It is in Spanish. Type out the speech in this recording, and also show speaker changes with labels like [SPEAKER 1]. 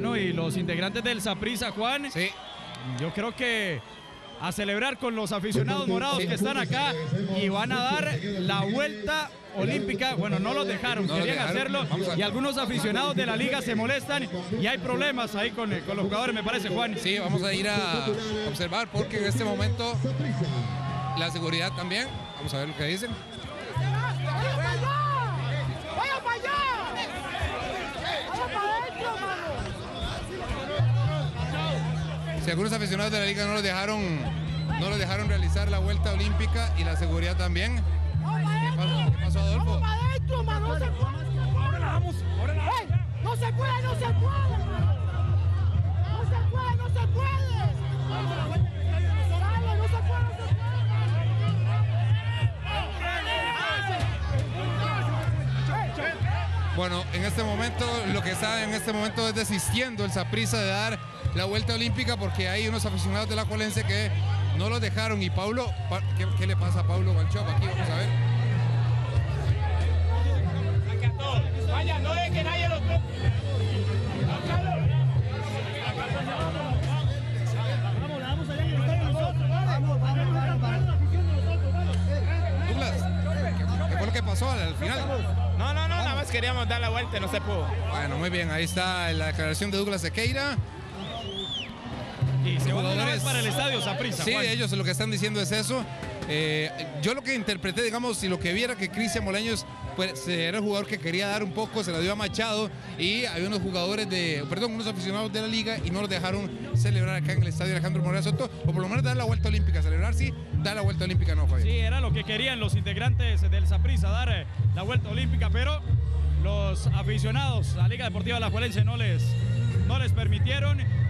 [SPEAKER 1] Bueno, y los integrantes del Saprissa, Juan,
[SPEAKER 2] Sí.
[SPEAKER 1] yo creo que a celebrar con los aficionados morados que están acá y van a dar la vuelta olímpica. Bueno, no los dejaron,
[SPEAKER 2] No los
[SPEAKER 1] querían
[SPEAKER 2] dejaron.
[SPEAKER 1] hacerlo y algunos aficionados de la liga se molestan y hay problemas ahí con los jugadores, me parece, Juan.
[SPEAKER 2] Sí, vamos a ir a observar porque en este momento la seguridad también. Vamos a ver lo que dicen. Si algunos aficionados de la liga no los dejaron realizar la vuelta olímpica y la seguridad también. ¿Qué pasó, Adolfo?
[SPEAKER 3] ¡No se puede! ¡Ahora la vamos! ¡No se puede! ¡No se puede! ¡No se puede! ¡No se puede! ¡Dale, no se puede!
[SPEAKER 2] Bueno, en este momento, lo que está en este momento es desistiendo el Saprissa de dar la vuelta olímpica porque hay unos aficionados de la Alajuelense que no los dejaron. Y Paulo, ¿qué le pasa a Paulo Guanchope aquí? Vamos a ver.
[SPEAKER 4] Vaya, no es que nadie lo toque.
[SPEAKER 3] Vamos allá en el estadio nosotros. Vamos.
[SPEAKER 2] Douglas, ¿qué fue lo que pasó al final?
[SPEAKER 4] No, nada más queríamos dar la vuelta y no se pudo.
[SPEAKER 2] Bueno, muy bien, ahí está la declaración de Douglas Sequeira.
[SPEAKER 1] Y se van
[SPEAKER 2] Jugadores-
[SPEAKER 1] a ir para el estadio Saprissa,
[SPEAKER 2] Sí,
[SPEAKER 1] Juan.
[SPEAKER 2] ellos lo que están diciendo es eso. Yo lo que interpreté, digamos, y lo que viera que Cristian Moleños pues, era el jugador que quería dar un poco, se la dio a Machado y había unos unos aficionados de la liga y no los dejaron celebrar acá en el estadio Alejandro Moreno Soto, o por lo menos dar la vuelta olímpica, celebrar sí, dar la vuelta olímpica no, Fabián.
[SPEAKER 1] Sí, era lo que querían los integrantes del Saprissa, dar la vuelta olímpica, pero los aficionados a la Liga Deportiva Alajuelense no les permitieron.